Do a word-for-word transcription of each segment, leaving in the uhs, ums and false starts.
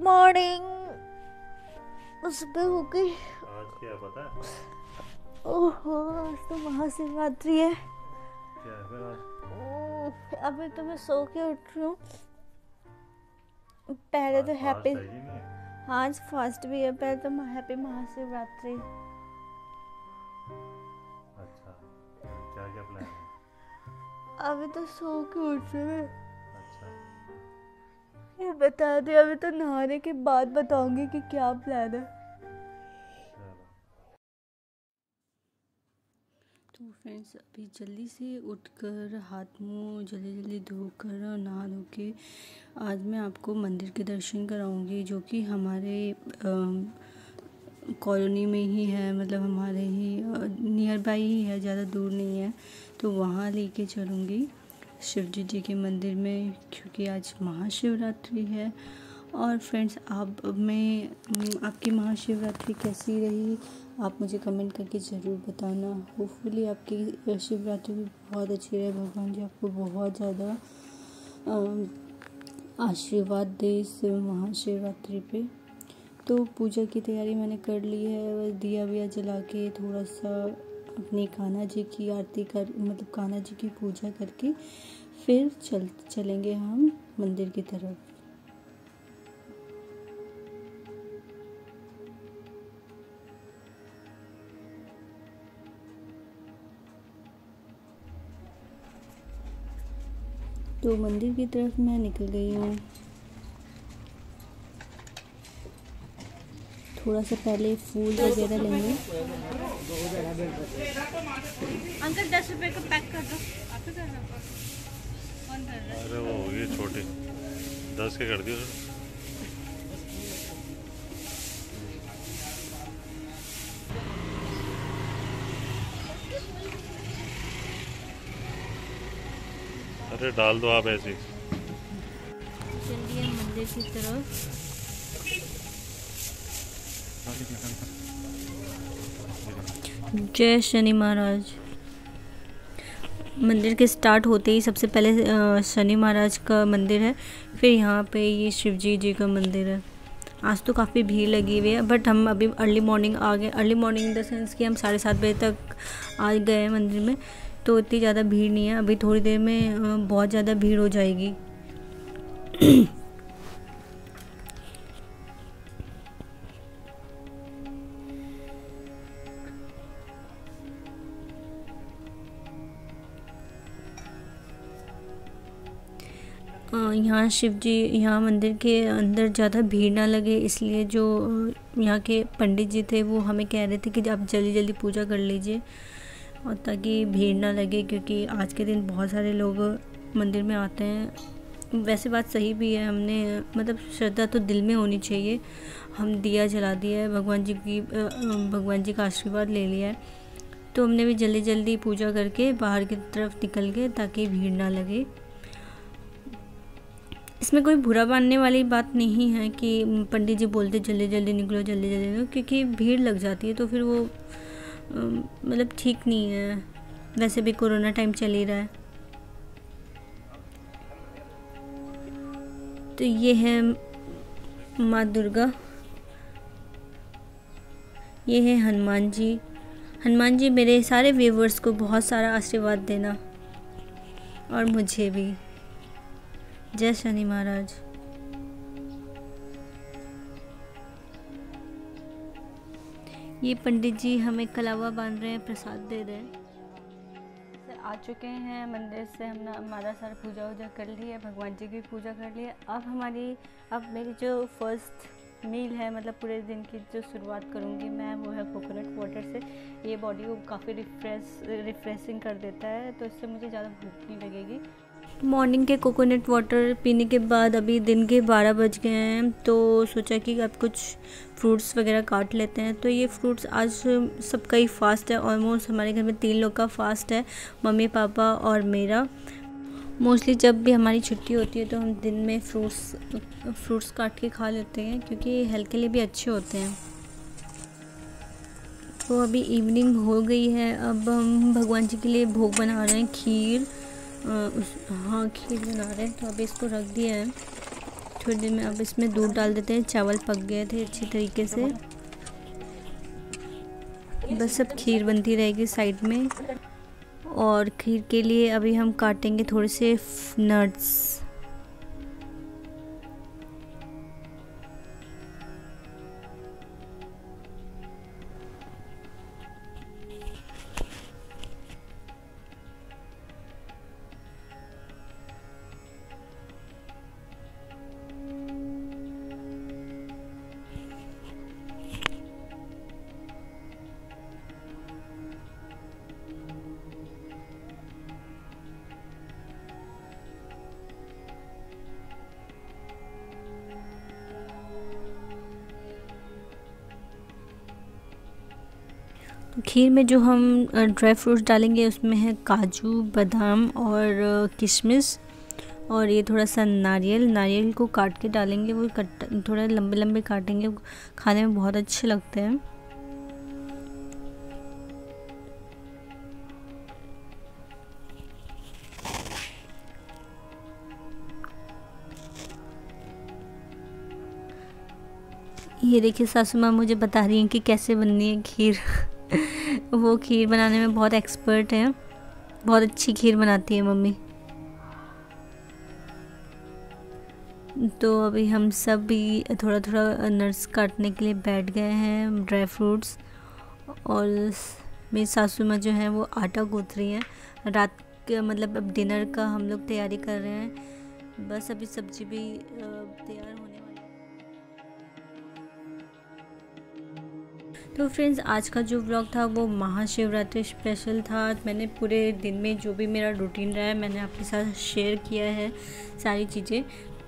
Morning. सुबह हो गई। आज क्या पता है? ओहो, आज तो महाशिवरात्रि है। क्या है फिर आज? अभी तो मैं सो के उठ रही हूँ। पहले तो हैप्पी, हाँ आज फास्ट भी है। पहले तो हैप्पी महाशिवरात्रि। अच्छा, क्या क्या प्लान है? अभी तो सो के उठ रही हूँ। अच्छा, ये बता दे, अभी तो नहाने के बाद बताऊंगी कि क्या प्लान है। चलो। तो फ्रेंड्स, अभी जल्दी से उठकर हाथ मुंह जल्दी जल्दी धोकर और नहा धो के आज मैं आपको मंदिर के दर्शन कराऊंगी, जो कि हमारे कॉलोनी में ही है, मतलब हमारे ही नियर बाई ही है, ज़्यादा दूर नहीं है। तो वहाँ लेके चलूँगी शिवजी जी के मंदिर में, क्योंकि आज महाशिवरात्रि है। और फ्रेंड्स, आप में आपकी महाशिवरात्रि कैसी रही, आप मुझे कमेंट करके ज़रूर बताना। होपफुली आपकी शिवरात्रि भी बहुत अच्छी रहे, भगवान जी आपको बहुत ज़्यादा आशीर्वाद दे इस महाशिवरात्रि पे। तो पूजा की तैयारी मैंने कर ली है, दिया विया जला के थोड़ा सा अपनी कान्हा जी की आरती कर, मतलब कान्हा जी की पूजा करके फिर चल चलेंगे हम मंदिर की तरफ। तो मंदिर की तरफ मैं निकल गई हूँ। थोड़ा सा पहले फूल वगैरह लेंगे। अंकल दस रुपए का पैक कर दो। आप ही कर रहे हो? कौन कर रहा है? अरे वो होगी छोटी, दस के कर दियो। अरे डाल दो आप ऐसे। चलिए मंदिर की तरफ। जय शनि महाराज। मंदिर के स्टार्ट होते ही सबसे पहले शनि महाराज का मंदिर है, फिर यहाँ पे ये शिवजी जी का मंदिर है। आज तो काफ़ी भीड़ लगी हुई है, बट हम अभी अर्ली मॉर्निंग आ गए। Early morning in the sense कि हम साढ़े सात बजे तक आ गए मंदिर में, तो इतनी ज़्यादा भीड़ नहीं है। अभी थोड़ी देर में बहुत ज़्यादा भीड़ हो जाएगी। यहाँ शिव जी, यहाँ मंदिर के अंदर ज़्यादा भीड़ ना लगे, इसलिए जो यहाँ के पंडित जी थे वो हमें कह रहे थे कि आप जल्दी जल्दी पूजा कर लीजिए, और ताकि भीड़ ना लगे, क्योंकि आज के दिन बहुत सारे लोग मंदिर में आते हैं। वैसे बात सही भी है, हमने मतलब श्रद्धा तो दिल में होनी चाहिए। हम दिया जला दिया है, भगवान जी की भगवान जी का आशीर्वाद ले लिया है, तो हमने भी जल्दी जल्दी पूजा करके बाहर की तरफ निकल गए ताकि भीड़ ना लगे। इसमें कोई बुरा मानने वाली बात नहीं है कि पंडित जी बोलते जल्दी जल्दी निकलो जल्दी जल्दी निकलो, क्योंकि भीड़ लग जाती है तो फिर वो मतलब ठीक नहीं है। वैसे भी कोरोना टाइम चल ही रहा है। तो ये है माँ दुर्गा, ये है हनुमान जी। हनुमान जी मेरे सारे व्यूवर्स को बहुत सारा आशीर्वाद देना, और मुझे भी। जय शनि महाराज। ये पंडित जी हमें कलावा बांध रहे हैं, प्रसाद दे रहे हैं। आ चुके हैं मंदिर से, हमने हमारा सारा पूजा वूजा कर ली है, भगवान जी की पूजा कर ली है। अब हमारी अब मेरी जो फर्स्ट मील है, मतलब पूरे दिन की जो शुरुआत करूँगी मैं, वो है कोकोनट वाटर से। ये बॉडी को काफ़ी रिफ्रेश रिफ्रेशिंग कर देता है, तो इससे मुझे ज़्यादा भूख नहीं लगेगी। मॉर्निंग के कोकोनट वाटर पीने के बाद अभी दिन के बारह बज गए हैं, तो सोचा कि अब कुछ फ्रूट्स वगैरह काट लेते हैं। तो ये फ्रूट्स आज सबका ही फास्ट है, ऑलमोस्ट हमारे घर में तीन लोग का फास्ट है, मम्मी पापा और मेरा। मोस्टली जब भी हमारी छुट्टी होती है तो हम दिन में फ्रूट्स फ्रूट्स काट के खा लेते हैं, क्योंकि हेल्थ के लिए भी अच्छे होते हैं। तो अभी इवनिंग हो गई है, अब हम भगवान जी के लिए भोग बना रहे हैं, खीर। उस हाँ खीर बना रहे हैं, तो अभी इसको रख दिया है। थोड़ी देर में अब इसमें दूध डाल देते हैं। चावल पक गए थे अच्छी तरीके से, बस अब खीर बनती रहेगी साइड में। और खीर के लिए अभी हम काटेंगे थोड़े से नट्स। तो खीर में जो हम ड्राई फ्रूट्स डालेंगे उसमें है काजू, बादाम और किशमिश, और ये थोड़ा सा नारियल। नारियल को काट के डालेंगे, वो कट थोड़ा लंबे लंबे काटेंगे, खाने में बहुत अच्छे लगते हैं। ये देखिए सासू माँ मुझे बता रही हैं कि कैसे बननी है खीर। वो खीर बनाने में बहुत एक्सपर्ट हैं, बहुत अच्छी खीर बनाती है मम्मी। तो अभी हम सब भी थोड़ा थोड़ा नट्स काटने के लिए बैठ गए हैं, ड्राई फ्रूट्स। और मेरी सासू माँ जो हैं वो आटा गूँथ रही हैं। रात के मतलब अब डिनर का हम लोग तैयारी कर रहे हैं। बस अभी सब्जी भी तैयार होने वाली है। तो फ्रेंड्स, आज का जो व्लॉग था वो महाशिवरात्रि स्पेशल था। मैंने पूरे दिन में जो भी मेरा रूटीन रहा है मैंने आपके साथ शेयर किया है सारी चीज़ें।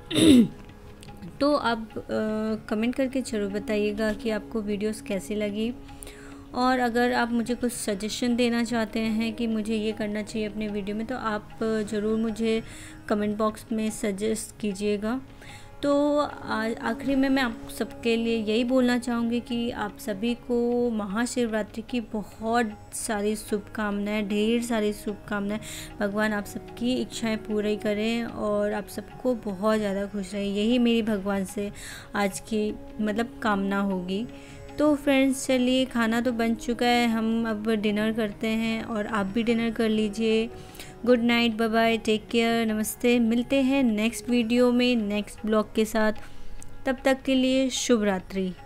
तो आप कमेंट करके ज़रूर बताइएगा कि आपको वीडियोस कैसी लगी, और अगर आप मुझे कुछ सजेशन देना चाहते हैं कि मुझे ये करना चाहिए अपने वीडियो में, तो आप ज़रूर मुझे कमेंट बॉक्स में सजेस्ट कीजिएगा। तो आखिरी में मैं आप सबके लिए यही बोलना चाहूँगी कि आप सभी को महाशिवरात्रि की बहुत सारी शुभकामनाएं, ढेर सारी शुभकामनाएं। भगवान आप सबकी इच्छाएं पूरी करें और आप सबको बहुत ज़्यादा खुश रहें, यही मेरी भगवान से आज की मतलब कामना होगी। तो फ्रेंड्स, चलिए खाना तो बन चुका है, हम अब डिनर करते हैं और आप भी डिनर कर लीजिए। Good night, bye bye, take care, नमस्ते। मिलते हैं नेक्स्ट वीडियो में नेक्स्ट ब्लॉग के साथ। तब तक के लिए शुभ रात्रि।